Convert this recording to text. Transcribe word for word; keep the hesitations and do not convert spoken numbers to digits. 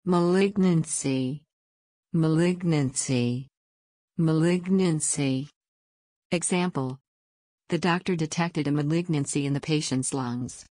Malignancy. Malignancy. Malignancy. Example. The doctor detected a malignancy in the patient's lungs.